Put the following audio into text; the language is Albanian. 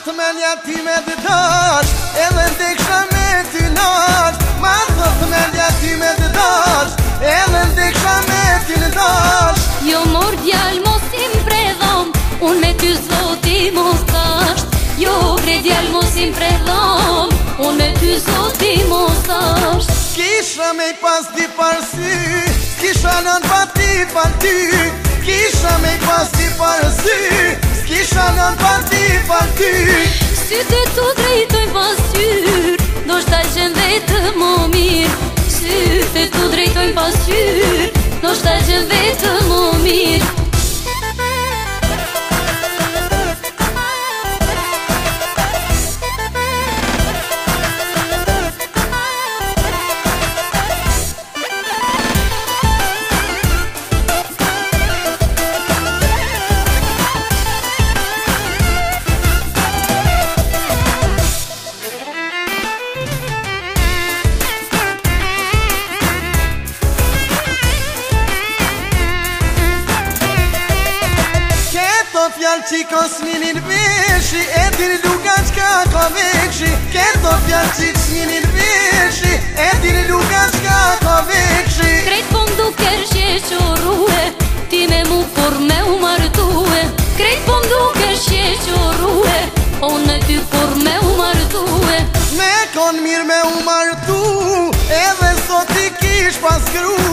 thmelja ti me dëdash, edhe ndeksha me ty nash. Ma thmelja ti me dëdash, edhe ndeksha me ty nash. Jo mor djal mos im predhom, unë me ty zoti mos tasht. Jo gre djal mos im predhom, unë me ty zoti mos tasht. Kisha me I pas ti parsy, kisha nën pa ti par ty. Kisha me I pas ti parsy, kisha nën pa ti par ty. Sytë tu drejtojnë pasyr, do shta gjen vetë më mirë. Sytë tu drejtojnë pasyr, do shta gjen vetë më mirë. Fjallë qiko s'minin veshi, e diri luka qka ka vekshi. Keto fjallë qiko s'minin veshi, e diri luka qka ka vekshi. Krejt po m'duker shqeqorue, ti me mu kur me u martue. Krejt po m'duker shqeqorue, unë me ty kur me u martue. Me kon mirë me u martu, edhe sot I kish pas gru.